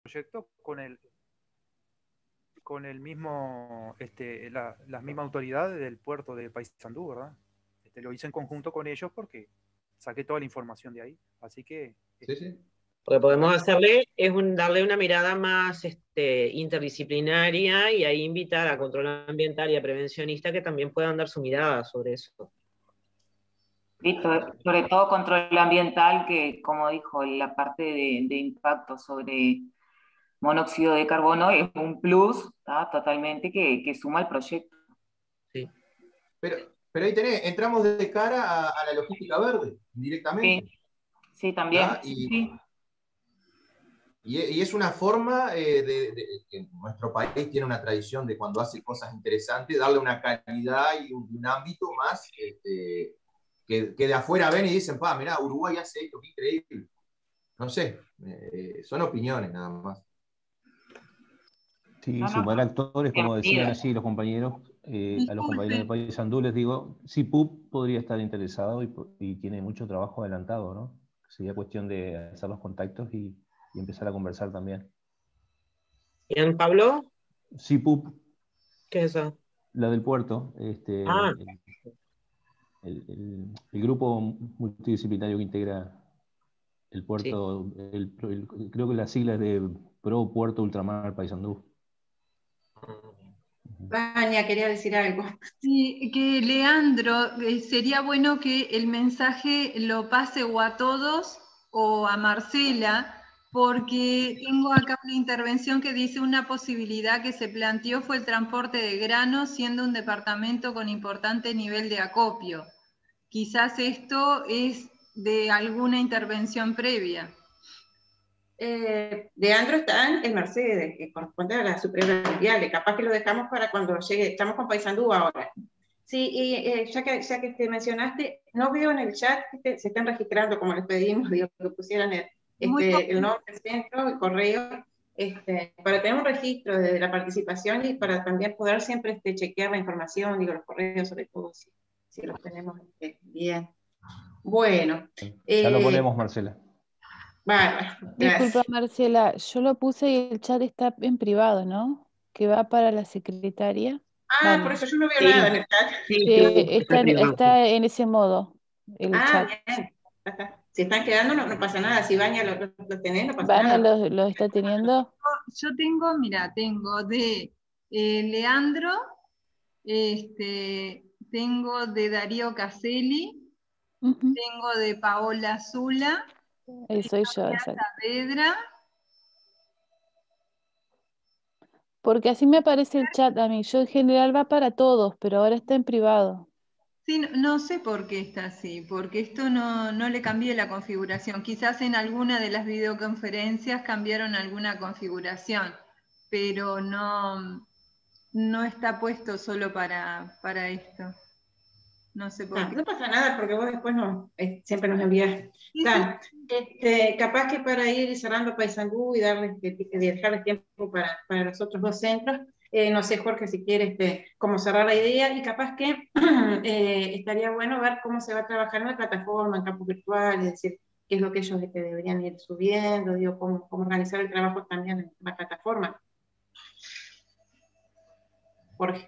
proyecto con el mismo, las mismas autoridades del puerto de Paysandú, ¿verdad? Lo hice en conjunto con ellos porque saqué toda la información de ahí. Así que... Sí, sí. Lo que podemos hacerle es darle una mirada más interdisciplinaria y ahí invitar a control ambiental y a prevencionista que también puedan dar su mirada sobre eso. Listo, sobre todo control ambiental, que como dijo, la parte de impacto sobre monóxido de carbono es un plus, ¿tá? Totalmente que suma al proyecto. Sí. Pero ahí entramos de cara a la logística verde, directamente. Sí, también. Sí. Y es una forma que nuestro país tiene una tradición de cuando hace cosas interesantes, darle una calidad y un ámbito más que de afuera ven y dicen, mirá, Uruguay hace esto, qué increíble. No sé, son opiniones nada más. Sí, sumar actores, como decían allí los compañeros, a los compañeros de Paysandú les digo, CIPUB podría estar interesado y tiene mucho trabajo adelantado, ¿no? Sería cuestión de hacer los contactos y empezar a conversar también. ¿Bien, Pablo? CIPUB. ¿Qué es eso? La del puerto, el grupo multidisciplinario que integra el puerto, sí. Creo que la sigla es de Pro Puerto Ultramar Paysandú. Vania, quería decir algo. Sí, que Leandro, sería bueno que el mensaje lo pase o a todos o a Marcela, porque tengo acá una intervención que dice una posibilidad que se planteó fue el transporte de granos, siendo un departamento con importante nivel de acopio. Quizás esto es de alguna intervención previa. Leandro está en Mercedes, que corresponde a la superior vial. Capaz que lo dejamos para cuando llegue. Estamos con Paysandú ahora. Sí, y ya que te mencionaste, no veo en el chat que se estén registrando, como les pedimos, digo, que pusieran el nombre del centro, el correo, para tener un registro de la participación y para también poder siempre chequear la información, digo, los correos, sobre todo, si los tenemos bien. Bueno. Ya lo ponemos, Marcela. Bárbaro. Disculpa, Marcela, yo lo puse y el chat está en privado, ¿no? Que va para la secretaria. Por eso yo no veo nada en el chat. Está en ese modo, el chat. Bien. Si están quedando, no pasa nada. Si Vania lo tenés, no pasa Vania nada. lo está teniendo. Yo tengo, mira, tengo de Leandro, tengo de Darío Caselli, tengo de Paola Zula, soy yo, Saavedra. Porque así me aparece el chat a mí. Yo en general va para todos, pero ahora está en privado. Sí, no sé por qué está así, porque esto no le cambié la configuración. Quizás en alguna de las videoconferencias cambiaron alguna configuración, pero no está puesto solo para esto. No sé por qué. No pasa nada, porque vos después siempre nos envías. Capaz que para ir cerrando Paysandú y dejarles tiempo para los otros dos centros, no sé, Jorge, si quieres como cerrar la idea, y capaz que estaría bueno ver cómo se va a trabajar en la plataforma, en campus virtuales, es decir, qué es lo que ellos deberían ir subiendo, digo, cómo organizar el trabajo también en la plataforma. Jorge.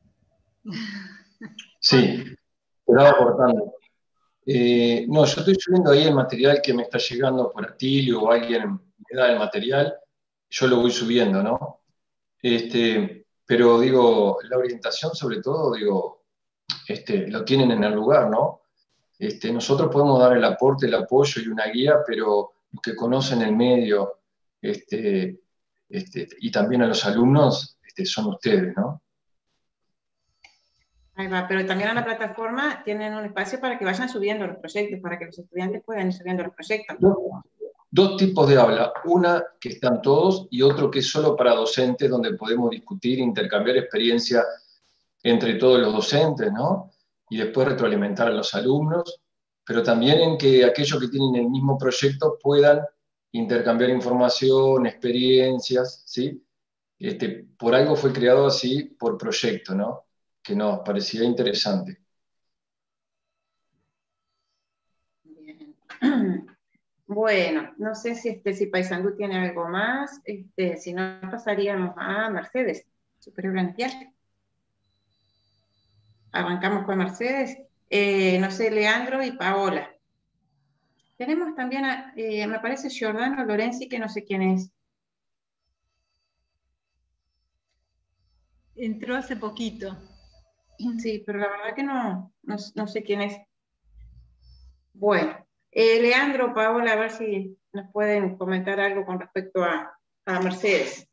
Sí, te lo aportando. No, yo estoy subiendo ahí el material que me está llegando por Atilio o alguien me da el material, yo lo voy subiendo, ¿no? Pero digo, la orientación sobre todo, digo, lo tienen en el lugar, ¿no? Nosotros podemos dar el aporte, el apoyo y una guía, pero los que conocen el medio y también a los alumnos son ustedes, ¿no? Ahí va, pero también en la plataforma tienen un espacio para que vayan subiendo los proyectos, para que los estudiantes puedan ir subiendo los proyectos. Dos tipos de aula, una que están todos y otro que es solo para docentes, donde podemos discutir, intercambiar experiencia entre todos los docentes, ¿no? Y después retroalimentar a los alumnos, pero también en que aquellos que tienen el mismo proyecto puedan intercambiar información, experiencias, ¿sí? Por algo fue creado así, por proyecto, ¿no? Que nos parecía interesante. Bien. Bueno, no sé si Paysandú tiene algo más, si no pasaríamos a Mercedes, superior branquial. Arrancamos con Mercedes, no sé, Leandro y Paola. Tenemos también, me parece, Giordano Lorenzi, que no sé quién es. Entró hace poquito. Sí, pero la verdad que no sé quién es. Bueno, Leandro, Paola, a ver si nos pueden comentar algo con respecto a Mercedes.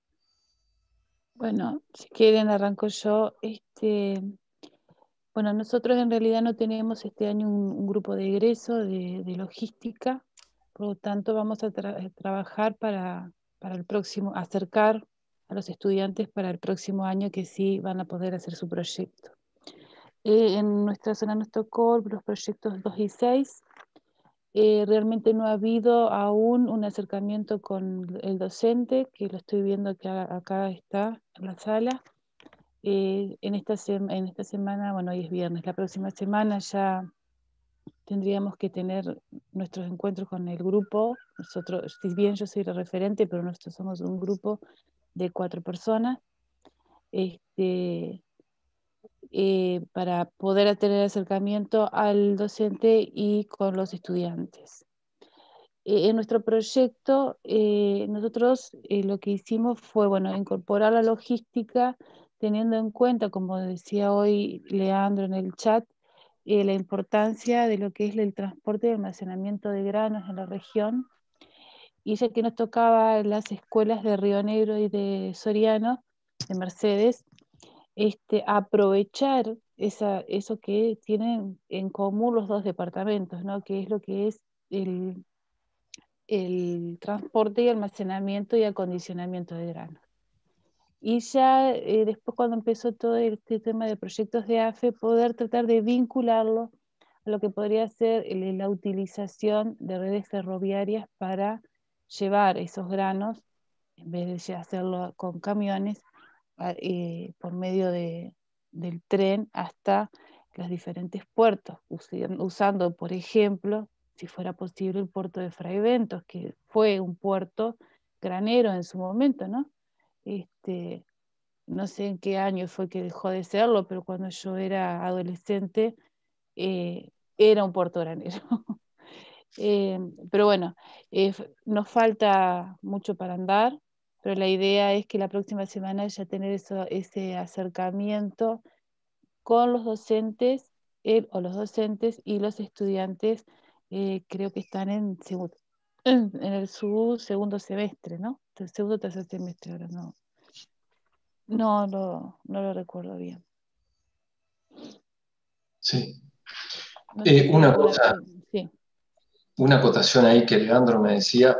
Bueno, si quieren arranco yo. Bueno, nosotros en realidad no tenemos este año un grupo de egreso de logística, por lo tanto vamos a trabajar para el próximo, acercar a los estudiantes para el próximo año que sí van a poder hacer su proyecto. En nuestra zona nos tocó los proyectos 2 y 6. Realmente no ha habido aún un acercamiento con el docente, que lo estoy viendo que acá está en la sala. En esta semana, bueno, hoy es viernes, la próxima semana ya tendríamos que tener nuestros encuentros con el grupo. Nosotros, si bien yo soy la referente, pero nosotros somos un grupo de 4 personas, para poder tener acercamiento al docente y con los estudiantes. En nuestro proyecto, nosotros lo que hicimos fue, bueno, incorporar la logística, teniendo en cuenta, como decía hoy Leandro en el chat, la importancia de lo que es el transporte y almacenamiento de granos en la región, y ya que nos tocaba las escuelas de Río Negro y de Soriano, de Mercedes, aprovechar eso que tienen en común los dos departamentos, ¿no? Que es lo que es el transporte y almacenamiento y acondicionamiento de granos. Y ya después, cuando empezó todo este tema de proyectos de AFE, poder tratar de vincularlo a lo que podría ser la utilización de redes ferroviarias para llevar esos granos, en vez de hacerlo con camiones, por medio del tren hasta los diferentes puertos, usando, por ejemplo, si fuera posible, el puerto de Fray Bentos, que fue un puerto granero en su momento, ¿no? No sé en qué año fue que dejó de serlo, pero cuando yo era adolescente era un puerto granero. Pero bueno, nos falta mucho para andar, pero la idea es que la próxima semana ya tener ese acercamiento con los docentes, o los docentes y los estudiantes. Creo que están en su segundo semestre, ¿no? El segundo o tercer semestre, ahora no lo recuerdo bien. Sí. No sé si sí. Una acotación ahí que Leandro me decía.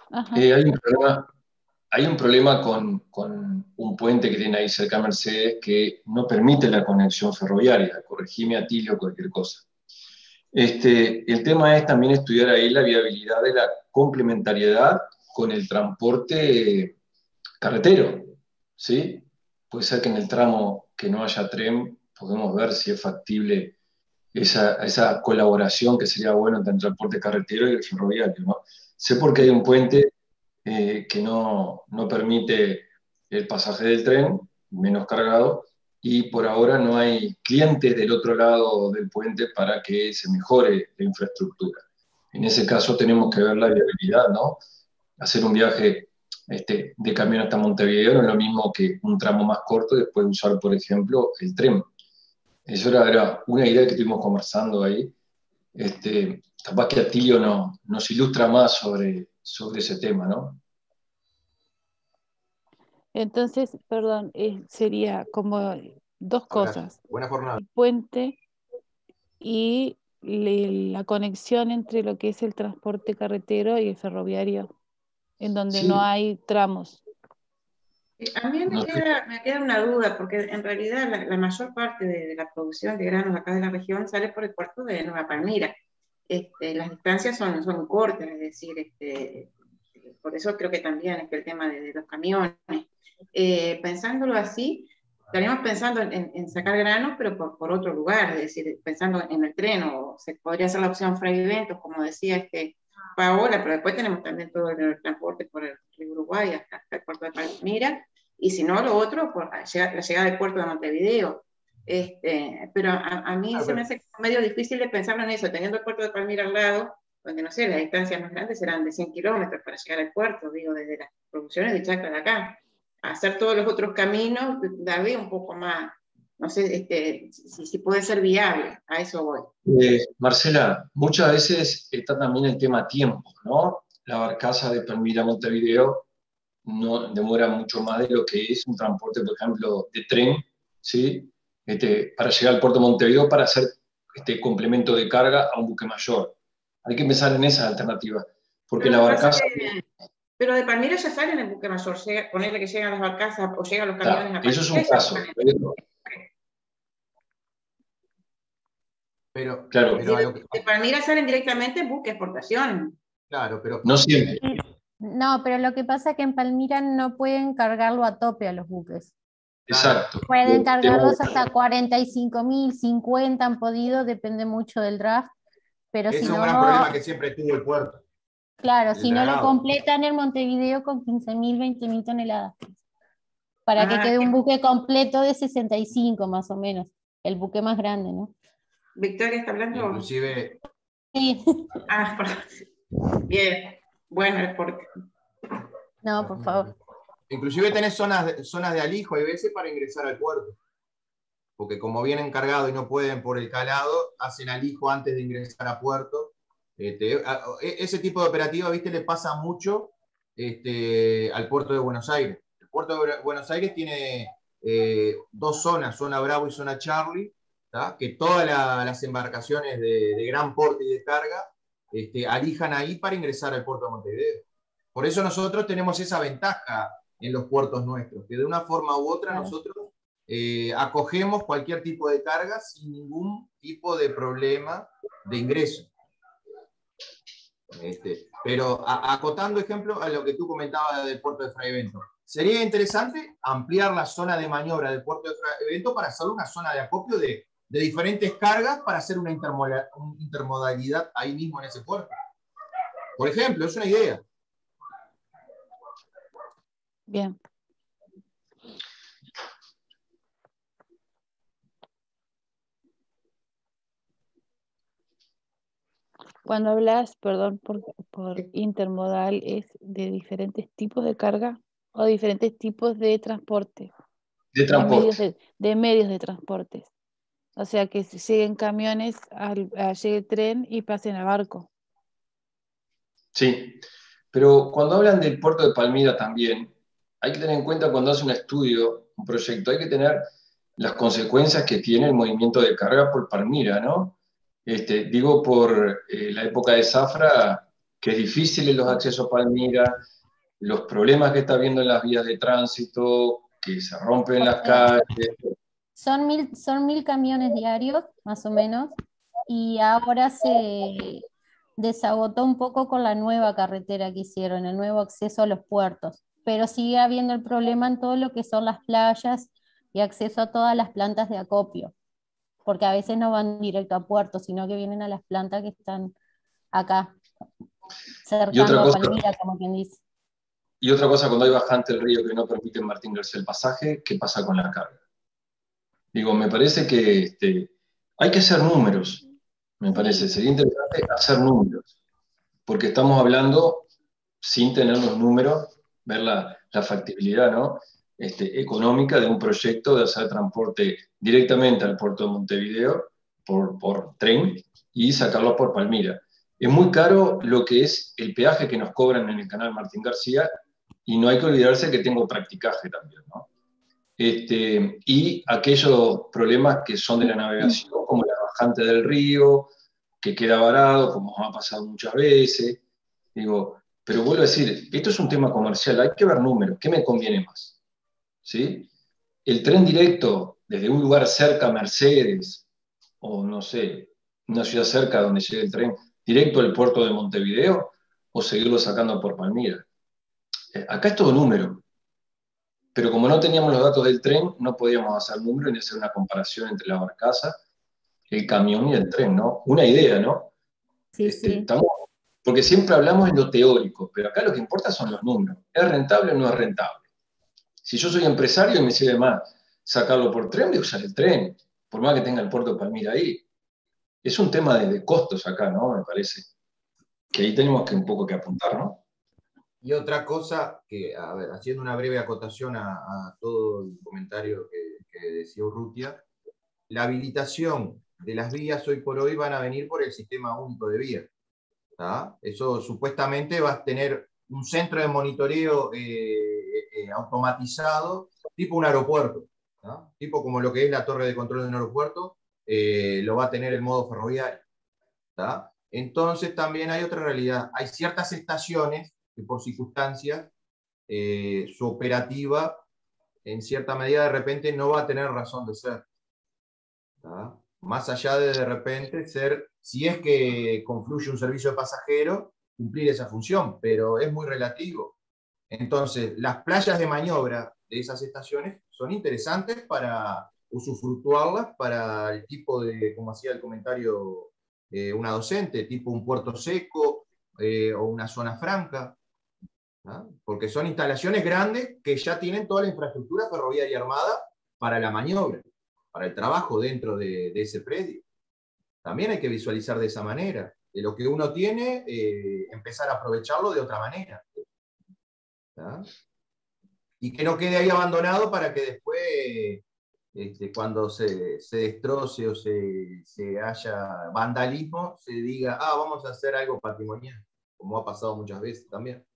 Hay un problema con un puente que tiene ahí cerca de Mercedes que no permite la conexión ferroviaria. Corregime, Atilio, cualquier cosa. El tema es también estudiar ahí la viabilidad de la complementariedad con el transporte carretero, ¿sí? Puede ser que en el tramo que no haya tren podemos ver si es factible esa colaboración que sería bueno entre el transporte carretero y el ferroviario, ¿no? Sé porque hay un puente que no permite el pasaje del tren, menos cargado, y por ahora no hay clientes del otro lado del puente para que se mejore la infraestructura. En ese caso tenemos que ver la viabilidad, ¿no? Hacer un viaje de camión hasta Montevideo no es lo mismo que un tramo más corto y después usar, por ejemplo, el tren. Eso era una idea que estuvimos conversando ahí. Capaz que Atilio nos ilustra más sobre ese tema, ¿no? Entonces, perdón, sería como dos cosas. Buena jornada. El puente y la conexión entre lo que es el transporte carretero y el ferroviario, en donde Sí. no hay tramos. A mí me queda una duda, porque en realidad la mayor parte de la producción de granos acá de la región sale por el puerto de Nueva Palmira. Las distancias son cortas, es decir, por eso creo que también es que el tema de los camiones. Pensándolo así, estaríamos pensando en sacar granos, pero por otro lugar, es decir, pensando en el tren, o se podría hacer la opción Fray Bentos, como decía Paola, pero después tenemos también todo el transporte por el río Uruguay hasta el puerto de Palmira, y si no, lo otro, por la llegada del puerto de Montevideo. Pero a mí se me hace medio difícil de pensar en eso, teniendo el puerto de Palmira al lado, donde no sé, las distancias más grandes serán de 100 kilómetros para llegar al puerto, digo, desde las producciones de chacra de acá. Hacer todos los otros caminos, darle un poco más, no sé, si puede ser viable, a eso voy. Marcela, muchas veces está también el tema tiempo, ¿no? La barcaza de Palmira a Montevideo no demora mucho más de lo que es un transporte, por ejemplo, de tren, ¿sí? Para llegar al puerto de Montevideo para hacer complemento de carga a un buque mayor. Hay que pensar en esa alternativa, porque la barcaza... Pero de Palmira ya salen en el buque mayor, ponerle que llegan las barcazas o llegan los camiones a Palmira. Eso es un caso. Pero, claro. De Palmira salen directamente en buque exportación. Claro, pero... No siempre. No, pero lo que pasa es que en Palmira no pueden cargarlo a tope a los buques. Exacto. Pueden cargarlos hasta 45.000, 50 han podido, depende mucho del draft. Pero es si un no, gran problema que siempre tuvo el puerto. Claro, si no lo completan en Montevideo con 15.000, 20.000 toneladas. Para que quede un buque completo de 65 más o menos. El buque más grande, ¿no? Victoria está hablando. Inclusive. Sí. Bien. Bueno, porque. No, por favor. Inclusive tenés zonas de alijo, hay veces, para ingresar al puerto. Porque como vienen cargados y no pueden por el calado, hacen alijo antes de ingresar a puerto. Ese tipo de operativa, ¿viste? Le pasa mucho al puerto de Buenos Aires. El puerto de Buenos Aires tiene dos zonas, zona Bravo y zona Charlie, ¿tá? Que todas las embarcaciones de gran porte y de carga alijan ahí para ingresar al puerto de Montevideo. Por eso nosotros tenemos esa ventaja en los puertos nuestros, que de una forma u otra nosotros acogemos cualquier tipo de carga sin ningún tipo de problema de ingreso. Pero acotando, ejemplo, a lo que tú comentabas del puerto de Fray Bentos, sería interesante ampliar la zona de maniobra del puerto de Fray Bentos para hacer una zona de acopio de diferentes cargas para hacer una intermodalidad ahí mismo en ese puerto. Por ejemplo, es una idea. Bien. Cuando hablas, perdón, por intermodal, ¿es de diferentes tipos de carga o diferentes tipos de transporte? De transporte. De medios de transporte. O sea, que lleguen camiones, llegue el tren y pasen a barco. Sí, pero cuando hablan del puerto de Palmira también, hay que tener en cuenta cuando hace un estudio, un proyecto, hay que tener las consecuencias que tiene el movimiento de carga por Palmira, ¿no? Digo por la época de zafra, que es difícil los accesos a Palmira, los problemas que está habiendo en las vías de tránsito, que se rompen las calles. Son 1.000 camiones diarios, más o menos, y ahora se desagotó un poco con la nueva carretera que hicieron, el nuevo acceso a los puertos, pero sigue habiendo el problema en todo lo que son las playas y acceso a todas las plantas de acopio, porque a veces no van directo a puerto, sino que vienen a las plantas que están acá, cercano a Palmira, como quien dice. Y otra cosa, cuando hay bajante el río que no permite Martín García el pasaje, ¿qué pasa con la carga? Digo, me parece que hay que hacer números, me parece, sería interesante hacer números, porque estamos hablando, sin tener los números, ver la factibilidad, ¿no? Económica de un proyecto de hacer transporte directamente al puerto de Montevideo por tren y sacarlo por Palmira. Es muy caro lo que es el peaje que nos cobran en el canal Martín García, y no hay que olvidarse que tengo practicaje también, ¿no? Y aquellos problemas que son de la navegación, como la bajante del río, que queda varado, como ha pasado muchas veces. Digo, pero vuelvo a decir, esto es un tema comercial, hay que ver números, ¿qué me conviene más? ¿Sí? El tren directo desde un lugar cerca a Mercedes, o no sé, una ciudad cerca donde llegue el tren, directo al puerto de Montevideo, o seguirlo sacando por Palmira. Acá es todo número. Pero como no teníamos los datos del tren, no podíamos hacer número ni hacer una comparación entre la barcaza, el camión y el tren, ¿no? Una idea, ¿no? Sí, sí. Porque siempre hablamos en lo teórico, pero acá lo que importa son los números. ¿Es rentable o no es rentable? Si yo soy empresario y me sirve más sacarlo por tren, voy a usar el tren, por más que tenga el puerto de Palmira ahí. Es un tema de costos acá, ¿no? Me parece. Que ahí tenemos que un poco que apuntar, ¿no? Y otra cosa, que, a ver, haciendo una breve acotación a todo el comentario que decía Urrutia, la habilitación de las vías hoy por hoy van a venir por el sistema único de vías. ¿Tá? Eso supuestamente va a tener un centro de monitoreo automatizado, tipo un aeropuerto, ¿tá? Tipo como lo que es la torre de control de un aeropuerto, lo va a tener el modo ferroviario. ¿Tá? Entonces también hay otra realidad. Hay ciertas estaciones que por circunstancias su operativa en cierta medida de repente no va a tener razón de ser. ¿Tá? Más allá de repente ser, si es que confluye un servicio de pasajero, cumplir esa función, pero es muy relativo. Entonces, las playas de maniobra de esas estaciones son interesantes para usufructuarlas para el tipo de, como hacía el comentario una docente, tipo un puerto seco o una zona franca, ¿no? Porque son instalaciones grandes que ya tienen toda la infraestructura ferroviaria armada para la maniobra, para el trabajo dentro de ese predio. También hay que visualizar de esa manera, de lo que uno tiene, empezar a aprovecharlo de otra manera. ¿Tá? Y que no quede ahí abandonado para que después, cuando se destroce o se haya vandalismo, se diga, vamos a hacer algo patrimonial, como ha pasado muchas veces también.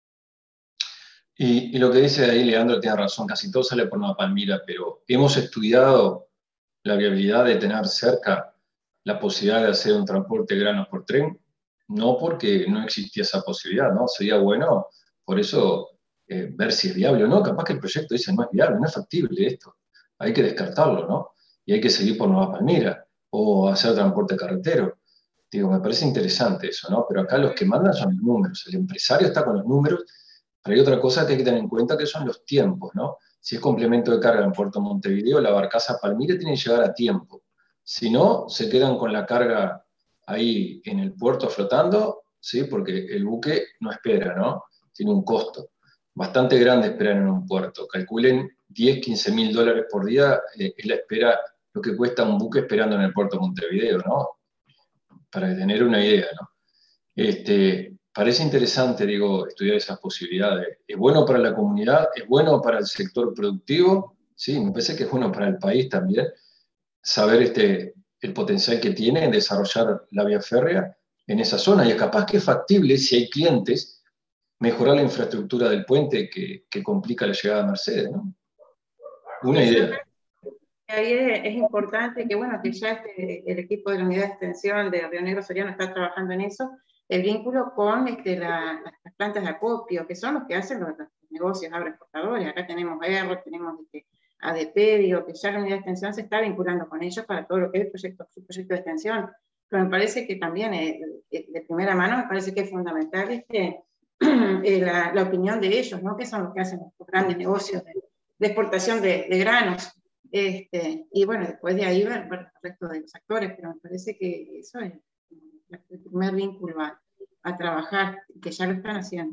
Y lo que dice ahí Leandro tiene razón, casi todo sale por Nueva Palmira, pero hemos estudiado la viabilidad de tener cerca la posibilidad de hacer un transporte de granos por tren, no porque no existía esa posibilidad, ¿no? Sería bueno, por eso, ver si es viable o no. Capaz que el proyecto dice no es viable, no es factible esto, hay que descartarlo, ¿no? Y hay que seguir por Nueva Palmira, o hacer transporte carretero. Digo, me parece interesante eso, ¿no? Pero acá los que mandan son los números, el empresario está con los números, pero hay otra cosa que hay que tener en cuenta que son los tiempos, ¿no? Si es complemento de carga en Puerto Montevideo, la barcaza Palmira tiene que llegar a tiempo. Si no, se quedan con la carga ahí en el puerto flotando, ¿sí? Porque el buque no espera, ¿no? Tiene un costo bastante grande esperar en un puerto. Calculen 10, 15 mil dólares por día, es la espera, lo que cuesta un buque esperando en el puerto Montevideo, ¿no? Para tener una idea, ¿no? Parece interesante, digo, estudiar esas posibilidades. Es bueno para la comunidad, es bueno para el sector productivo, sí, me parece que es bueno para el país también, saber el potencial que tiene en desarrollar la vía férrea en esa zona. Y es capaz que es factible, si hay clientes, mejorar la infraestructura del puente que complica la llegada a Mercedes, ¿no? Una idea. Ahí es importante que, bueno, que ya el equipo de la unidad de extensión de Río Negro Soriano está trabajando en eso, el vínculo con las plantas de acopio, que son los que hacen los negocios agroexportadores. Acá tenemos ERRO, tenemos ADP, digo, que ya la unidad de extensión se está vinculando con ellos para todo lo que es su proyecto de extensión. Pero me parece que también, de primera mano, me parece que es fundamental la opinión de ellos, ¿no? Que son los que hacen los grandes negocios de exportación de granos. Y bueno, después de ahí va el resto de los actores, pero me parece que eso es el primer vínculo a trabajar, que ya lo están haciendo.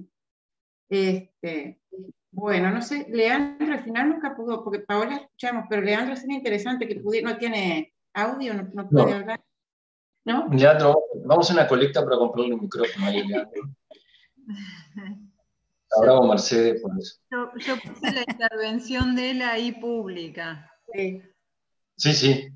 Bueno, no sé, Leandro al final nunca pudo, porque Paola escuchamos, pero Leandro sería interesante que pudiera, no tiene audio, no puede hablar. ¿No? Leandro, vamos a una colecta para comprarle un micrófono ahí, Leandro. Bravo, Mercedes, por eso. Yo puse la intervención de él ahí pública. Sí.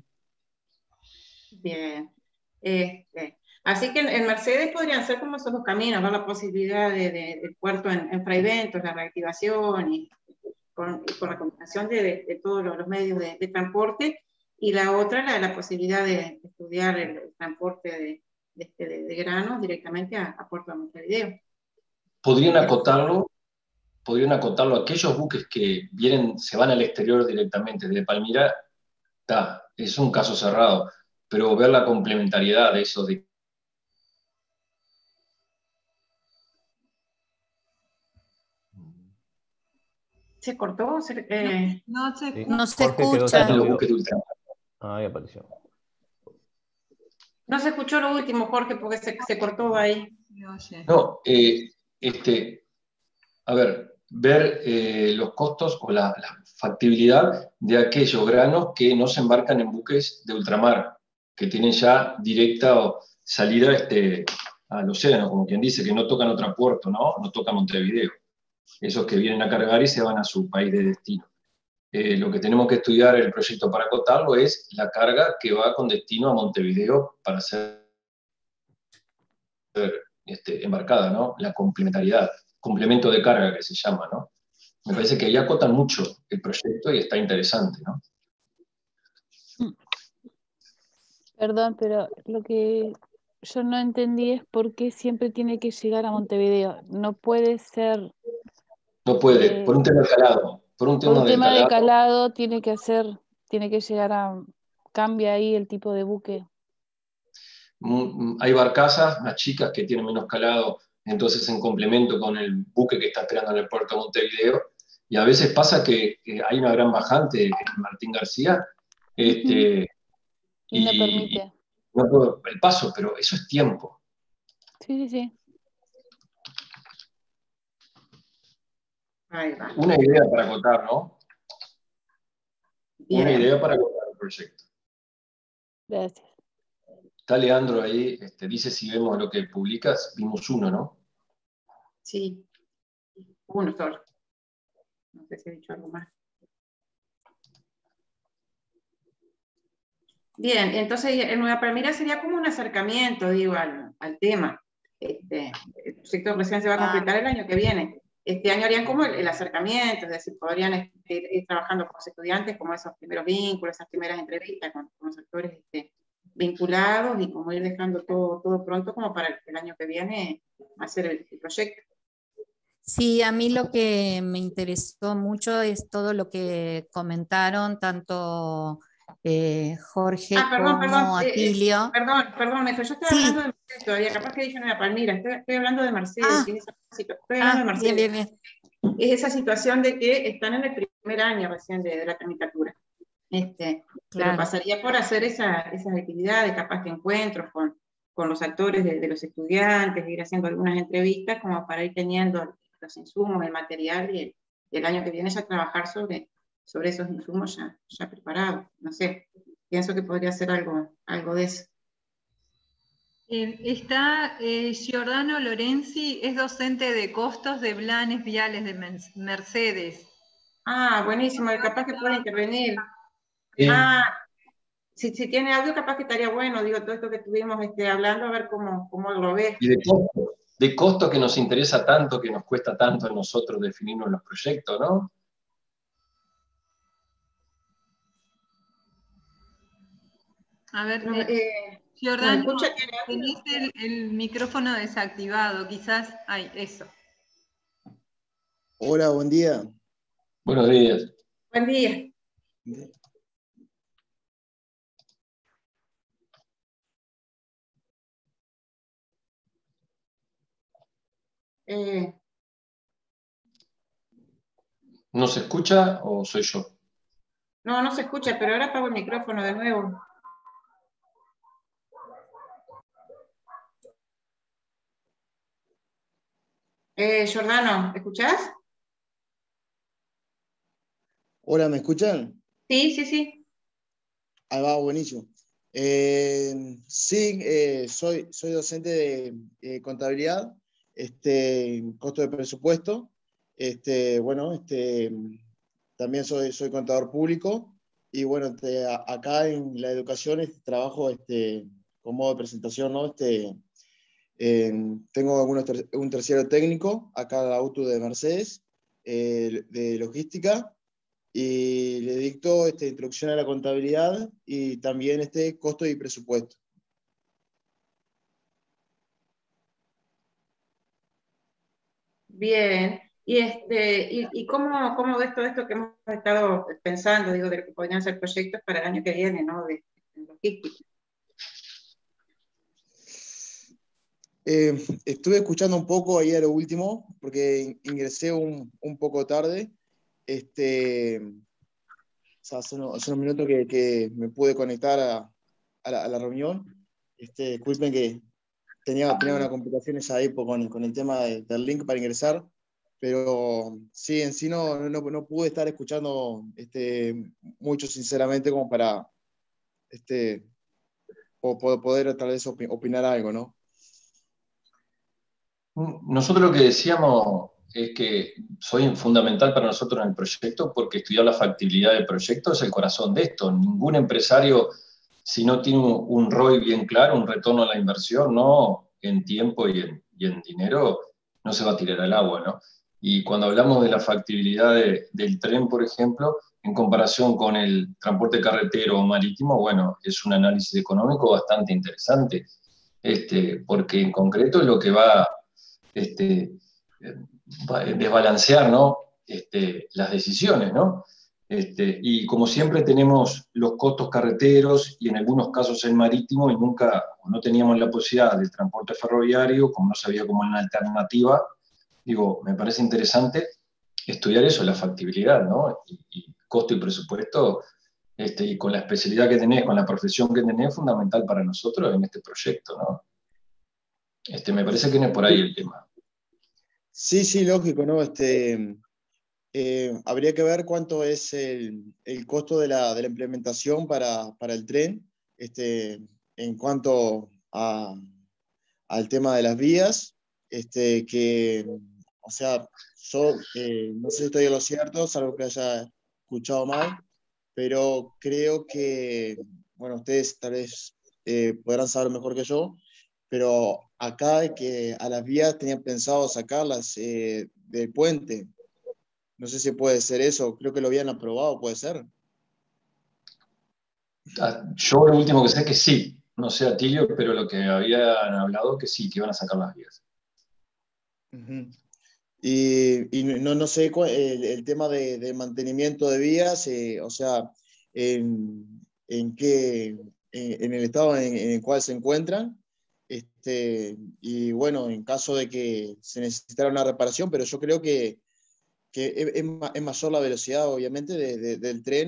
Bien. Así que en Mercedes podrían ser como esos dos caminos, ver la posibilidad del puerto en Fray Bentos, la reactivación y con la combinación de todos los medios de transporte, y la otra, la posibilidad de estudiar el transporte de granos directamente a Puerto de Montevideo. ¿Podrían acotarlo a aquellos buques que se van al exterior directamente de Palmira? Es un caso cerrado, pero ver la complementariedad de eso. ¿Se cortó? No se escucha. Ahí apareció. No se escuchó lo último, Jorge, porque se cortó ahí. No, a ver, ver los costos o la factibilidad de aquellos granos que no se embarcan en buques de ultramar, que tienen ya directa salida al océano, como quien dice, que no tocan otro puerto, ¿no? No tocan Montevideo. Esos que vienen a cargar y se van a su país de destino. Lo que tenemos que estudiar en el proyecto para acotarlo es la carga que va con destino a Montevideo para ser embarcada, ¿no? La complementariedad, complemento de carga que se llama, ¿no? Me parece que ahí acotan mucho el proyecto y está interesante, ¿no? Perdón, pero lo que yo no entendí es por qué siempre tiene que llegar a Montevideo. No puede ser... No puede, por un tema de calado. Por un tema de calado tiene que llegar a... Cambia ahí el tipo de buque. Hay barcazas más chicas que tienen menos calado, entonces en complemento con el buque que está esperando en el puerto de Montevideo, y a veces pasa que hay una gran bajante en Martín García, y no permite. No puedo el paso, pero eso es tiempo. Sí. Ahí va. Una idea para acotar, ¿no? Bien. Una idea para acotar el proyecto. Gracias. Está Leandro ahí, dice si vemos lo que publicas, vimos uno, ¿no? Sí, uno solo. No sé si he dicho algo más. Bien, entonces en Nueva Palmira sería como un acercamiento, digo, al tema. El proyecto recién se va a completar el año que viene. Este año harían como el acercamiento, es decir, podrían ir trabajando con los estudiantes, como esos primeros vínculos, esas primeras entrevistas con los actores vinculados y como ir dejando todo pronto como para el año que viene hacer el proyecto. Sí, a mí lo que me interesó mucho es todo lo que comentaron tanto Jorge como Atilio. Perdón, yo estoy hablando de Mercedes todavía, capaz que dije Nueva Palmira, estoy hablando de Mercedes. Estoy hablando de Mercedes. Bien. Es esa situación de que están en el primer año recién de la tramitatura. Pero pasaría por hacer esas actividades, capaz que encuentros con los actores de los estudiantes, ir haciendo algunas entrevistas como para ir teniendo los insumos, el material y el año que viene ya trabajar sobre esos insumos ya preparados. No sé, pienso que podría ser algo de eso. Está Giordano Lorenzi, es docente de costos de planes viales de Mercedes. Ah, buenísimo, capaz que puede intervenir. Si tiene audio, capaz que estaría bueno, digo, todo esto que estuvimos hablando, a ver cómo lo ves. Y de costo que nos interesa tanto, que nos cuesta tanto a nosotros definirnos los proyectos, ¿no? A ver, Giordano, tenés el micrófono desactivado, quizás. Eso. Hola, buen día. Buenos días. Buen día. ¿No se escucha o soy yo? No se escucha, pero ahora apago el micrófono de nuevo. Giordano, ¿escuchás? Hola, ¿me escuchan? Sí. Ahí va, buenísimo. Sí, soy docente de contabilidad, costo de presupuesto. También soy contador público y bueno, acá en la educación trabajo con modo de presentación, ¿no? Tengo un terciario técnico acá en la auto de Mercedes, de logística, y le dicto introducción a la contabilidad y también costo y presupuesto. Bien. ¿Y cómo ves todo esto que hemos estado pensando, digo, de lo que podrían ser proyectos para el año que viene, ¿no? De logística. Estuve escuchando un poco ahí a lo último, porque ingresé un poco tarde. Hace unos minutos que me pude conectar a la reunión. Disculpen que tenía unas complicaciones ahí con el tema del link para ingresar, pero sí, en sí no pude estar escuchando mucho, sinceramente, como para poder tal vez opinar algo, ¿no? Nosotros lo que decíamos es que soy fundamental para nosotros en el proyecto, porque estudiar la factibilidad del proyecto es el corazón de esto. Ningún empresario, si no tiene un ROI bien claro, un retorno a la inversión, ¿no? En tiempo y en dinero, no se va a tirar al agua, ¿no? Y cuando hablamos de la factibilidad del tren, por ejemplo, en comparación con el transporte carretero o marítimo, bueno, es un análisis económico bastante interesante, porque en concreto es lo que va desbalancear, ¿no? Las decisiones, ¿no? Y como siempre tenemos los costos carreteros y en algunos casos el marítimo, y nunca, no teníamos la posibilidad del transporte ferroviario, como no sabía como una alternativa, digo, me parece interesante estudiar eso, la factibilidad, ¿no? Y costo y presupuesto, y con la especialidad que tenés, con la profesión que tenés, es fundamental para nosotros en este proyecto, ¿no? Me parece que no es por ahí el tema. Sí, sí, lógico, ¿no? Habría que ver cuánto es el costo de la implementación para el tren, en cuanto al tema de las vías, o sea, yo no sé si estoy en lo cierto, salvo que haya escuchado mal, pero creo que, bueno, ustedes tal vez podrán saber mejor que yo, pero acá que a las vías tenían pensado sacarlas del puente. No sé si puede ser eso, creo que lo habían aprobado, puede ser. Yo lo último que sé es que sí, no sé Atilio, pero lo que habían hablado que sí, que iban a sacar las vías. Y no sé el tema de mantenimiento de vías, o sea, en el estado en el cual se encuentran, y bueno, en caso de que se necesitara una reparación, pero yo creo que es mayor la velocidad, obviamente, del tren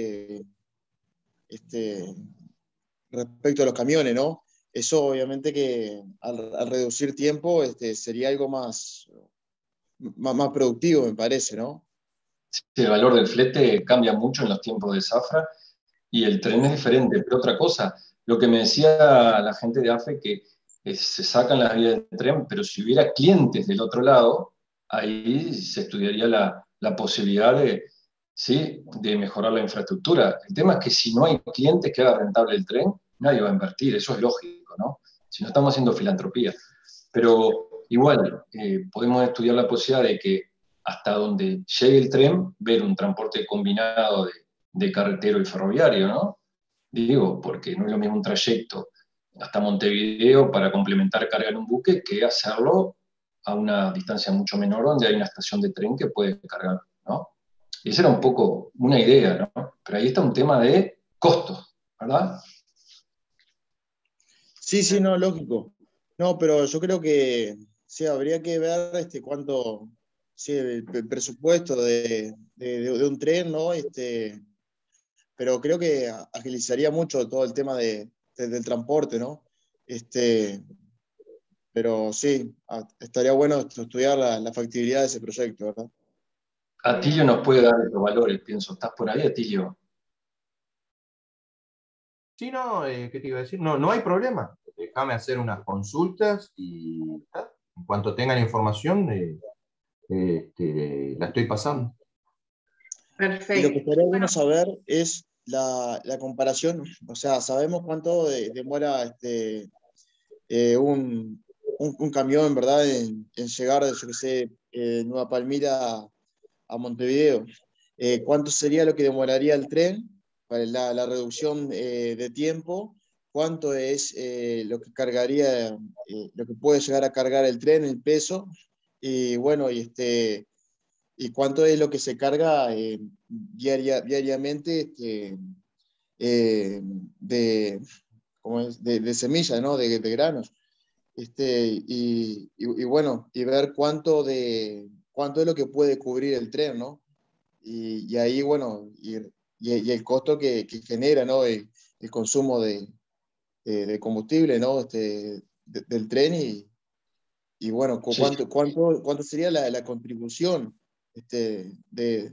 respecto a los camiones, ¿no? Eso obviamente que al reducir tiempo sería algo más productivo, me parece, ¿no? Sí, el valor del flete cambia mucho en los tiempos de zafra y el tren es diferente. Pero otra cosa, lo que me decía la gente de AFE, que se sacan las vías del tren, pero si hubiera clientes del otro lado, ahí se estudiaría la posibilidad ¿sí? de mejorar la infraestructura. El tema es que si no hay clientes que haga rentable el tren, nadie va a invertir, eso es lógico, ¿no? Si no estamos haciendo filantropía. Pero igual, podemos estudiar la posibilidad de que hasta donde llegue el tren, ver un transporte combinado de carretero y ferroviario, ¿no? Digo, porque no es lo mismo un trayecto hasta Montevideo para complementar carga en un buque que hacerlo a una distancia mucho menor donde hay una estación de tren que puede cargar, ¿no? Y esa era un poco una idea, ¿no? Pero ahí está un tema de costos, ¿verdad? Sí, sí, no, lógico. No, pero yo creo que sí, habría que ver cuánto, sí, el presupuesto de un tren, ¿no? Pero creo que agilizaría mucho todo el tema del transporte, ¿no? Pero sí, estaría bueno estudiar la factibilidad de ese proyecto, ¿verdad? Atilio nos puede dar los valores, pienso. ¿Estás por ahí, Atilio? Sí, no, ¿qué te iba a decir? No hay problema. Déjame hacer unas consultas y en cuanto tenga la información, la estoy pasando. Perfecto. Y lo que estaría bueno saber es la comparación, o sea, sabemos cuánto demora un camión, ¿verdad?, en llegar, yo que sé, Nueva Palmira a Montevideo. ¿Cuánto sería lo que demoraría el tren para la reducción de tiempo? ¿Cuánto es lo que cargaría, lo que puede llegar a cargar el tren, el peso? Y bueno, y cuánto es lo que se carga diariamente de semillas, ¿no? De granos. Y bueno, y ver cuánto es lo que puede cubrir el tren, ¿no? Y ahí, bueno, y el costo que genera, ¿no? El consumo de combustible, ¿no? del tren y bueno, ¿cuánto sería la contribución de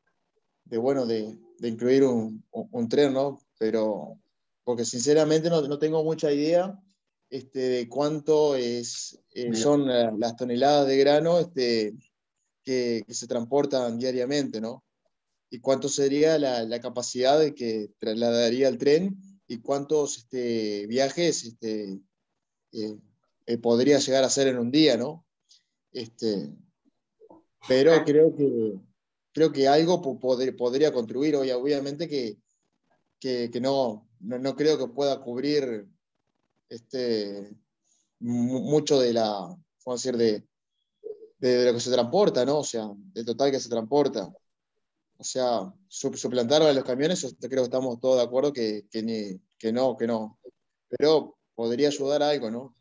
incluir un tren, ¿no? Pero, porque sinceramente no tengo mucha idea de cuánto son las toneladas de grano que se transportan diariamente, ¿no? Y cuánto sería la capacidad de que trasladaría el tren y cuántos viajes podría llegar a hacer en un día, ¿no? Pero creo que algo podría contribuir, obviamente que no creo que pueda cubrir mucho de vamos a decir, de lo que se transporta, ¿no? O sea, del total que se transporta. O sea, suplantar a los camiones, yo creo que estamos todos de acuerdo que no. Pero podría ayudar a algo, ¿no?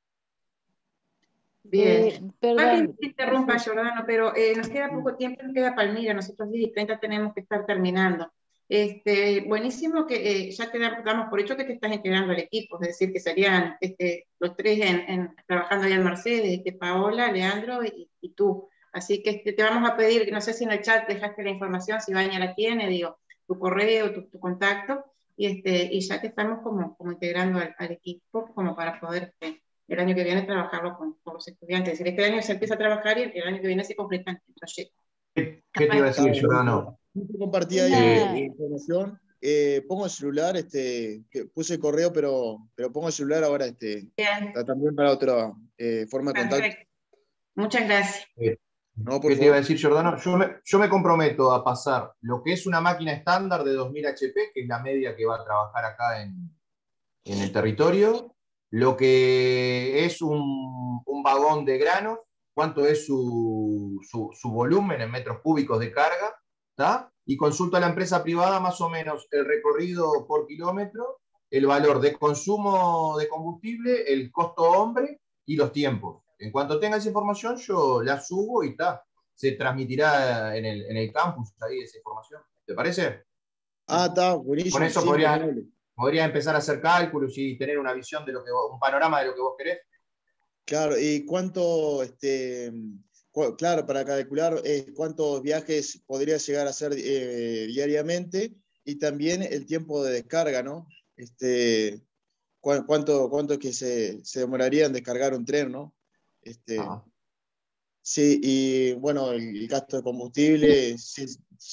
Bien. Perdón. Que interrumpa, Giordano, pero nos queda poco tiempo, nos queda Palmira, nosotros 10:30 tenemos que estar terminando. Buenísimo que ya te damos por hecho que te estás integrando al equipo, es decir, que serían los tres trabajando ahí en Mercedes, Paola, Leandro y tú. Así que te vamos a pedir, no sé si en el chat dejaste la información, si Vania la tiene, digo, tu correo, tu contacto, y ya que estamos como integrando al equipo, como para poder el año que viene trabajarlo con los estudiantes. Es decir, este año se empieza a trabajar y el año que viene se completa el proyecto. ¿Qué te iba a decir, Giordano? Compartí ahí la información. Pongo el celular, que puse el correo, pero pongo el celular ahora también para otra forma de contacto. Muchas gracias. No, ¿Qué te iba a decir, Giordano? Yo me comprometo a pasar lo que es una máquina estándar de 2000 HP, que es la media que va a trabajar acá en el territorio, lo que es un vagón de granos, cuánto es su volumen en metros cúbicos de carga, ¿tá? Y consulto a la empresa privada más o menos el recorrido por kilómetro, el valor de consumo de combustible, el costo hombre y los tiempos. En cuanto tenga esa información, yo la subo y está. Se transmitirá en el campus ahí esa información. ¿Te parece? Ah, está, buenísimo. Con eso sí, podría empezar a hacer cálculos y tener una visión de un panorama de lo que vos querés. Claro, y cuánto, claro, para calcular cuántos viajes podría llegar a hacer diariamente y también el tiempo de descarga, ¿no? Cuánto que se demoraría en descargar un tren, ¿no? Sí, y bueno, el gasto de combustible, sí.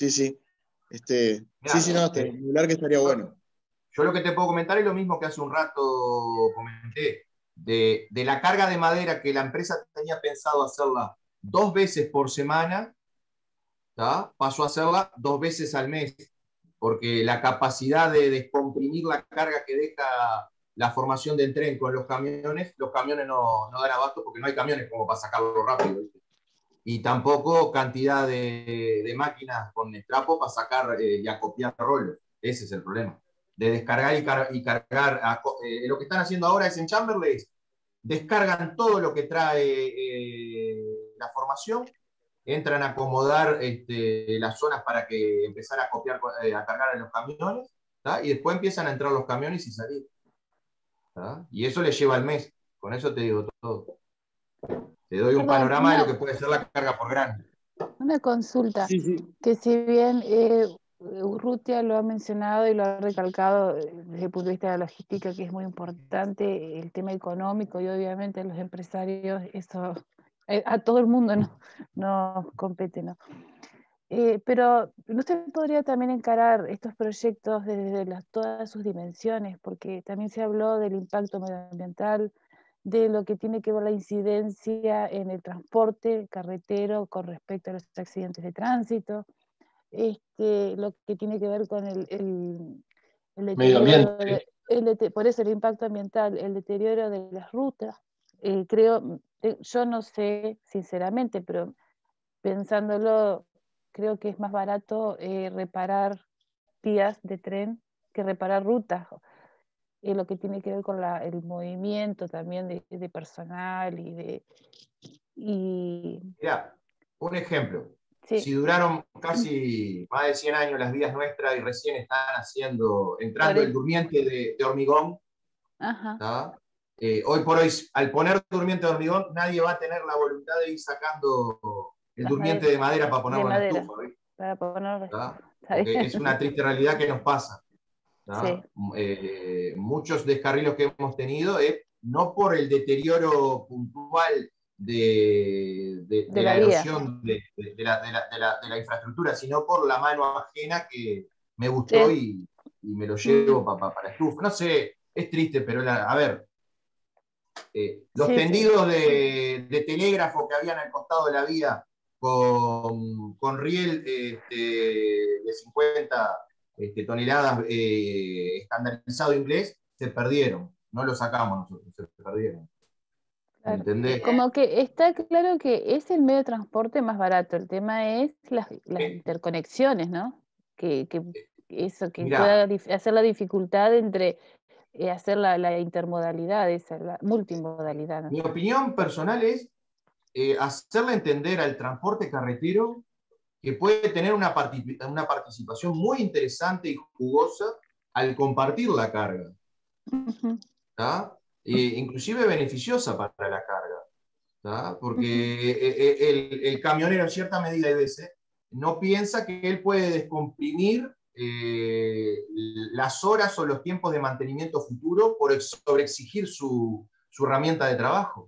Calcular que estaría bueno. Yo lo que te puedo comentar es lo mismo que hace un rato comenté, de la carga de madera que la empresa tenía pensado hacerla 2 veces por semana, ¿tá? Pasó a hacerla 2 veces al mes, porque la capacidad de descomprimir la carga que deja la formación del tren con los camiones no dan abasto porque no hay camiones como para sacarlo rápido, ¿viste? Y tampoco cantidad de máquinas con trapo para sacar y acopiar rollos. Ese es el problema. De descargar y cargar. Lo que están haciendo ahora es en Chamberlain, descargan todo lo que trae la formación, entran a acomodar las zonas para que empezar a copiar, a cargar en los camiones, ¿tá? Y después empiezan a entrar los camiones y salir, ¿tá? Y eso les lleva al mes. Con eso te digo todo. Te doy un panorama de lo que puede ser la carga por grano. Una consulta, sí. Que si bien Urrutia lo ha mencionado y lo ha recalcado desde el punto de vista de la logística, que es muy importante, el tema económico y obviamente a los empresarios, eso a todo el mundo no compete, ¿no? Pero usted podría también encarar estos proyectos desde todas sus dimensiones, porque también se habló del impacto medioambiental, de lo que tiene que ver la incidencia en el transporte carretero con respecto a los accidentes de tránsito, lo que tiene que ver con el medio ambiente. Por eso el impacto ambiental, el deterioro de las rutas. Yo no sé sinceramente, pero pensándolo, creo que es más barato reparar vías de tren que reparar rutas. Lo que tiene que ver con el movimiento también de personal Mirá, un ejemplo. Sí. Si duraron casi más de 100 años las vías nuestras y recién están entrando el durmiente de hormigón, hoy por hoy, al poner durmiente de hormigón, nadie va a tener la voluntad de ir sacando el durmiente de madera para ponerlo en la estufa. Para ponerlo. Porque es una triste realidad que nos pasa. Sí. Muchos descarrilos que hemos tenido es no por el deterioro puntual de la erosión de la infraestructura, sino por la mano ajena que me gustó y me lo llevo para estufa. No sé, es triste, pero a ver, los tendidos de telégrafo que habían al costado de la vía con riel de 50 toneladas estandarizado inglés, se perdieron. No lo sacamos nosotros, se perdieron. Claro. ¿Entendés? Como que está claro que es el medio de transporte más barato. El tema es las interconexiones, ¿no? Que pueda hacer la dificultad entre hacer la intermodalidad, la multimodalidad, ¿no? Mi opinión personal es hacerle entender al transporte carretero que puede tener una participación muy interesante y jugosa al compartir la carga. Inclusive beneficiosa para la carga. Porque el camionero en cierta medida a veces no piensa que él puede descomprimir las horas o los tiempos de mantenimiento futuro por sobreexigir su herramienta de trabajo.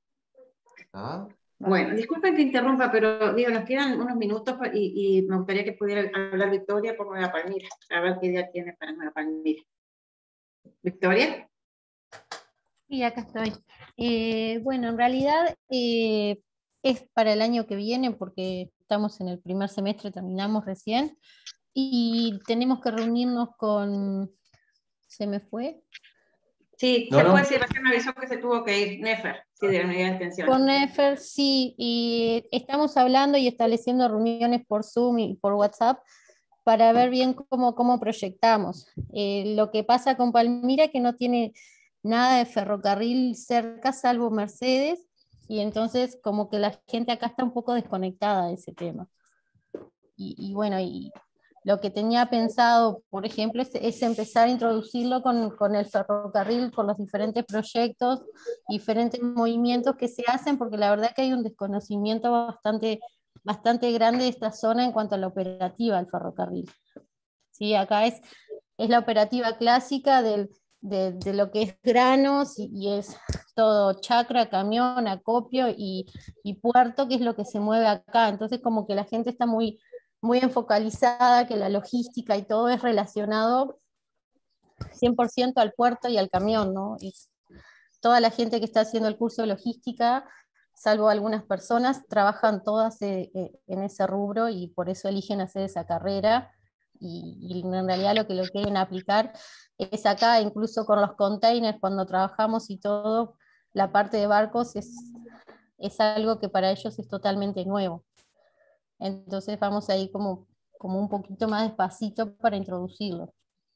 Bueno, disculpen que interrumpa, pero digo, nos quedan unos minutos y me gustaría que pudiera hablar Victoria por Nueva Palmira, a ver qué idea tiene para Nueva Palmira. ¿Victoria? Sí, acá estoy. Bueno, en realidad es para el año que viene, porque estamos en el primer semestre, terminamos recién, y tenemos que reunirnos con... ¿Se me fue? Sí, se fue, sí, recién me avisó que se tuvo que ir, Nefer, sí, de la unidad de extensión. Con Nefer, sí, y estamos hablando y estableciendo reuniones por Zoom y por WhatsApp para ver bien cómo proyectamos. Lo que pasa con Palmira es que no tiene nada de ferrocarril cerca, salvo Mercedes, y entonces como que la gente acá está un poco desconectada de ese tema. Y bueno, y lo que tenía pensado, por ejemplo, es empezar a introducirlo con el ferrocarril, con los diferentes proyectos, diferentes movimientos que se hacen, porque la verdad que hay un desconocimiento bastante grande de esta zona en cuanto a la operativa del ferrocarril. ¿Sí? Acá es la operativa clásica de lo que es granos y es todo chacra, camión, acopio y puerto, que es lo que se mueve acá. Entonces como que la gente está muy enfocalizada, que la logística y todo es relacionado 100% al puerto y al camión, ¿no? Toda la gente que está haciendo el curso de logística, salvo algunas personas, trabajan todas en ese rubro y por eso eligen hacer esa carrera, y en realidad lo que lo quieren aplicar es acá, incluso con los containers, cuando trabajamos y todo, la parte de barcos es algo que para ellos es totalmente nuevo. Entonces vamos a ir como un poquito más despacito para introducirlo.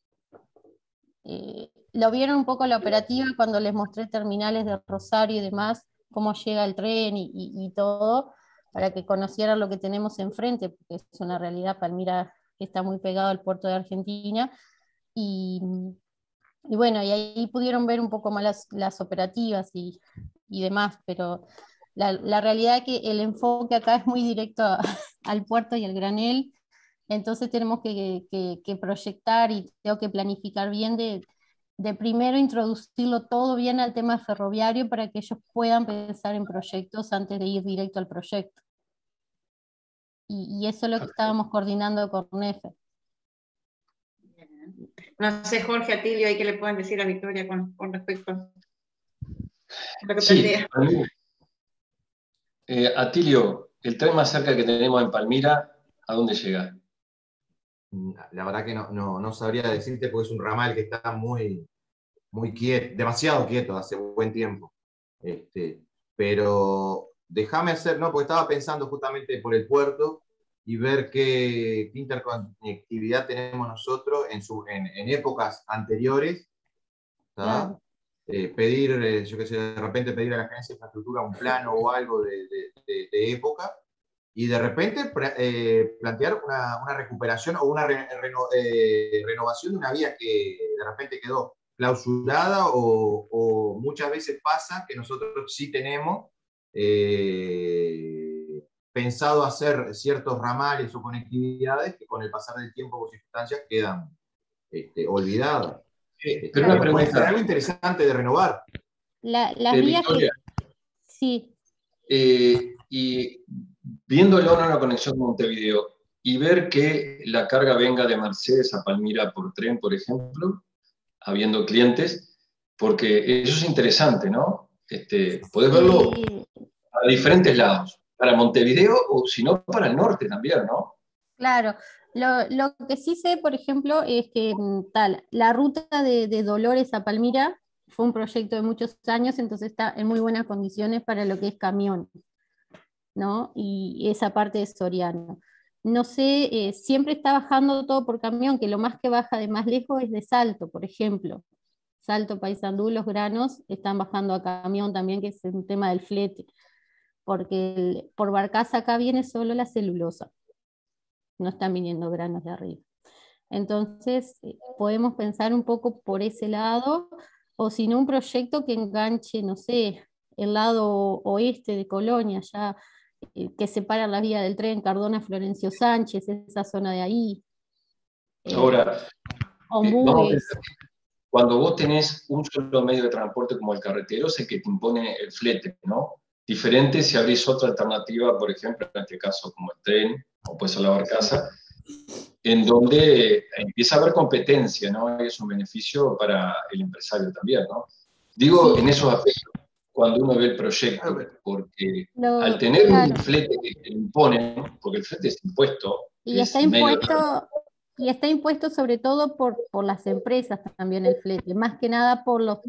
Lo vieron un poco la operativa cuando les mostré terminales de Rosario y demás, cómo llega el tren y todo, para que conocieran lo que tenemos enfrente, porque es una realidad. Palmira que está muy pegado al puerto de Argentina, y bueno, y ahí pudieron ver un poco más las operativas y demás, pero la realidad es que el enfoque acá es muy directo al puerto y al granel, entonces tenemos que proyectar y tengo que planificar bien de primero introducirlo todo bien al tema ferroviario para que ellos puedan pensar en proyectos antes de ir directo al proyecto. Y eso es lo que estábamos coordinando con Nefer. No sé, Jorge, Atilio, ¿y qué le pueden decir a Victoria con respecto a lo que plantea? Sí, Atilio, el tren más cerca que tenemos en Palmira, ¿a dónde llega? La verdad que no sabría decirte, porque es un ramal que está muy quieto, demasiado quieto hace buen tiempo. Pero déjame hacer, porque estaba pensando justamente por el puerto y ver qué interconectividad tenemos nosotros en épocas anteriores. Claro. Pedir, yo qué sé, de repente pedir a la Agencia de Infraestructura un plano o algo de época, y de repente plantear una recuperación o una renovación de una vía que de repente quedó clausurada o pero muchas veces pasa que nosotros sí tenemos pensado hacer ciertos ramales o conectividades que con el pasar del tiempo por circunstancias quedan olvidadas. Pero una puede ser pregunta. algo interesante de renovar. Las vías Victoria, que... Sí. Y viéndolo en una conexión con Montevideo y ver que la carga venga de Mercedes a Palmira por tren, por ejemplo, habiendo clientes, porque eso es interesante, ¿no? Podés verlo a diferentes lados, para Montevideo o si no para el norte también, ¿no? Claro, lo que sí sé, por ejemplo, es que la ruta de Dolores a Palmira fue un proyecto de muchos años, entonces está en muy buenas condiciones para lo que es camión, ¿no? Y esa parte de Soriano. No sé, siempre está bajando todo por camión, que lo más que baja de más lejos es de Salto, por ejemplo. Salto, Paysandú, los granos están bajando a camión también, que es un tema del flete, porque por barcaza acá viene solo la celulosa, no están viniendo granos de arriba. Entonces, podemos pensar un poco por ese lado, o si no, un proyecto que enganche, no sé, el lado oeste de Colonia, ya que separa la vía del tren Cardona, Florencio Sánchez, esa zona de ahí. Ahora, vamos a Ombugues. pensar que cuando vos tenés un solo medio de transporte como el carretero, es el que te impone el flete, ¿no? Diferente si abrís otra alternativa, por ejemplo, en este caso como el tren, o puede ser la barcaza, en donde empieza a haber competencia, ¿no? Es un beneficio para el empresario también, ¿no? Digo, en esos aspectos, cuando uno ve el proyecto, porque al tener un flete que te impone, porque el flete es impuesto, y está impuesto sobre todo por las empresas también el flete, más que nada por los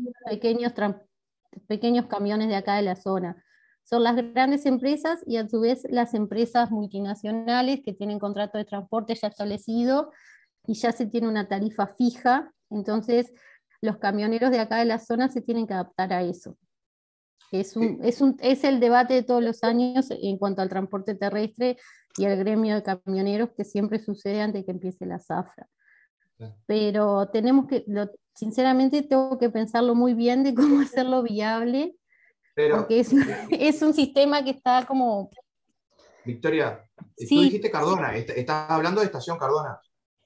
pequeños camiones de acá de la zona. Son las grandes empresas y a su vez las empresas multinacionales que tienen contrato de transporte ya establecido y ya se tiene una tarifa fija, entonces los camioneros de acá de la zona se tienen que adaptar a eso. Es el debate de todos los años en cuanto al transporte terrestre y el gremio de camioneros que siempre sucede antes de que empiece la zafra. Pero sinceramente tengo que pensarlo muy bien de cómo hacerlo viable, porque es un sistema que está como... Victoria, sí. Tú dijiste Cardona, estás hablando de Estación Cardona.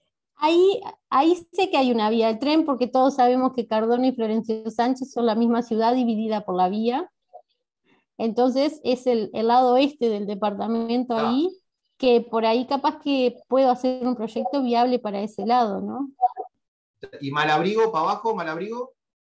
Ahí sé que hay una vía de tren, porque todos sabemos que Cardona y Florencio Sánchez son la misma ciudad dividida por la vía. Entonces es el lado oeste del departamento ahí, que por ahí capaz que puedo hacer un proyecto viable para ese lado, ¿no? ¿Y Malabrigo para abajo, Malabrigo?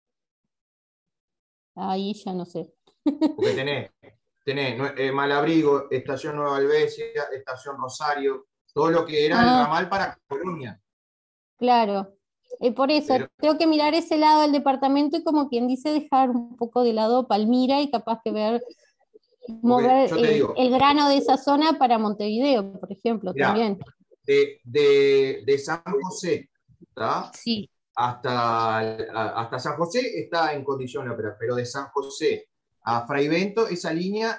Ahí ya no sé. Porque tenés Malabrigo, Estación Nueva Albesia, Estación Rosario, todo lo que era el ramal para Colonia. Claro, por eso tengo que mirar ese lado del departamento y como quien dice dejar un poco de lado Palmira y capaz que mover el grano de esa zona para Montevideo, por ejemplo, también. De San José, ¿tá? Sí. Hasta San José está en condición de operar, pero de San José a Fraivento, esa línea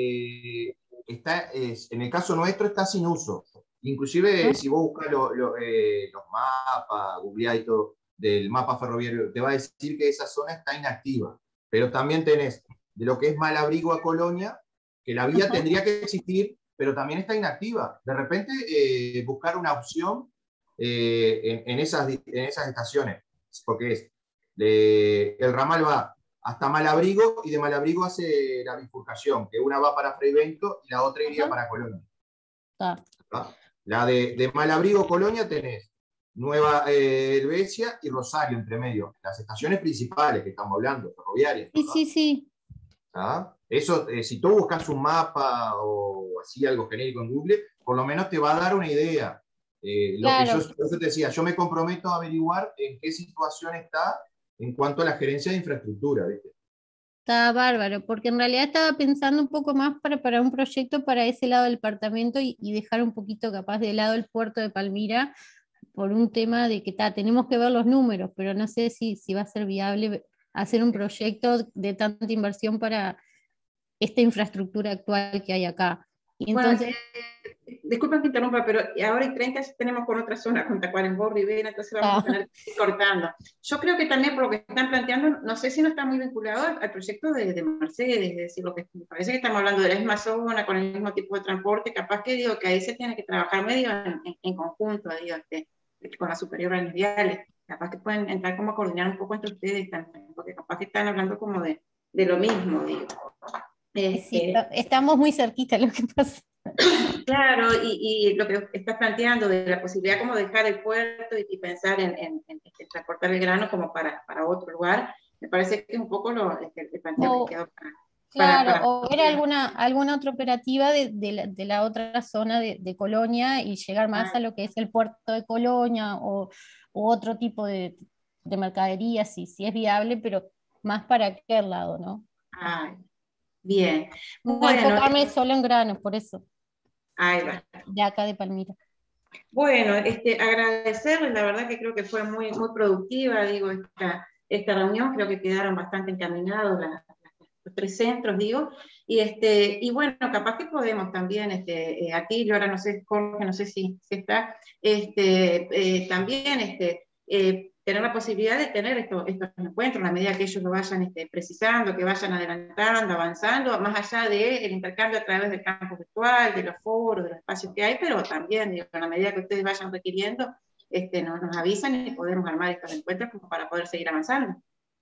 en el caso nuestro está sin uso. Inclusive si vos buscas los mapas, googleás y todo, del mapa ferroviario, te va a decir que esa zona está inactiva. Pero también tenés de lo que es Malabrigo a Colonia, que la vía tendría que existir, pero también está inactiva. De repente buscar una opción en esas estaciones, porque el ramal va hasta Malabrigo y de Malabrigo hace la bifurcación, que una va para Fraivento y la otra iría para Colonia. La de Malabrigo, Colonia, tenés Nueva Helvecia y Rosario entre medio. Las estaciones principales que estamos hablando, ferroviarias. Sí. Eso, si tú buscas un mapa o así algo genérico en Google, por lo menos te va a dar una idea. Lo que yo te decía, yo me comprometo a averiguar en qué situación está en cuanto a la gerencia de infraestructura, ¿viste? Está bárbaro, porque en realidad estaba pensando un poco más para un proyecto para ese lado del departamento y dejar un poquito capaz de lado el puerto de Palmira por un tema de que tenemos que ver los números, pero no sé si va a ser viable hacer un proyecto de tanta inversión para esta infraestructura actual que hay acá. Y entonces, disculpen que interrumpa, pero ahora y 30 tenemos con otra zona, con Tacuarembó, Rivera, entonces vamos a tener que ir cortando. Yo creo que también por lo que están planteando, no sé si no está muy vinculado al proyecto de Mercedes, es decir, lo que me parece que estamos hablando de la misma zona, con el mismo tipo de transporte, capaz que digo que ahí se tiene que trabajar medio en conjunto, digo, con las superiores viales, capaz que pueden entrar como a coordinar un poco entre ustedes también, porque capaz que están hablando como de lo mismo, digo. Sí, estamos muy cerquita, lo que pasa. Claro, y lo que estás planteando de la posibilidad como de dejar el puerto y pensar en transportar el grano como para otro lugar, me parece que es un poco el planteamiento que quedó o era alguna otra operativa de la otra zona de Colonia y llegar más a lo que es el puerto de Colonia o otro tipo de mercadería, si es viable, pero más para aquel lado, ¿no? Bien. No enfocarme solo en granos, por eso. Ahí va. De acá de Palmira. Bueno, agradecerles, la verdad que creo que fue muy, muy productiva, digo, esta reunión, creo que quedaron bastante encaminados los 3 centros, digo, y bueno, capaz que podemos también, aquí, yo ahora no sé, Jorge, no sé si está, también, tener la posibilidad de tener estos encuentros, a medida que ellos lo vayan precisando, que vayan adelantando, avanzando, más allá del intercambio a través del campo virtual, de los foros, de los espacios que hay, pero también, digo, a medida que ustedes vayan requiriendo, nos avisan y podemos armar estos encuentros como para poder seguir avanzando.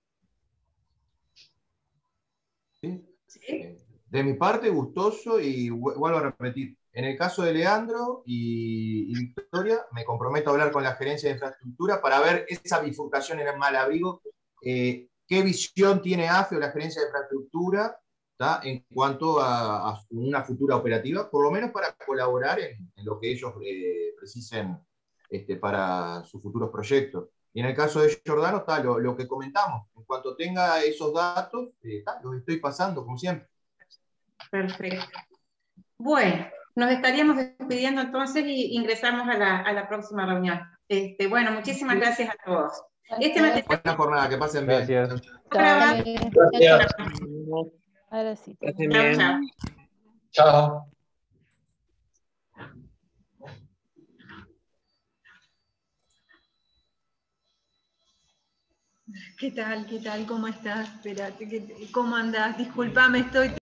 ¿Sí? De mi parte, gustoso, y vuelvo a repetir, en el caso de Leandro y Victoria, me comprometo a hablar con la gerencia de infraestructura para ver esa bifurcación en el Malabrigo, qué visión tiene AFE o la gerencia de infraestructura, ¿tá? En cuanto a una futura operativa, por lo menos para colaborar en lo que ellos precisen para sus futuros proyectos. Y en el caso de Giordano está lo que comentamos. En cuanto tenga esos datos, los estoy pasando, como siempre. Perfecto. Bueno, nos estaríamos despidiendo entonces y ingresamos a la próxima reunión. Bueno, muchísimas gracias a todos. Buena jornada, que pasen bien. Gracias. Ahora sí. Chao. ¿Qué tal? ¿Qué tal? ¿Cómo estás? Espérate, ¿cómo andás? Disculpame, estoy...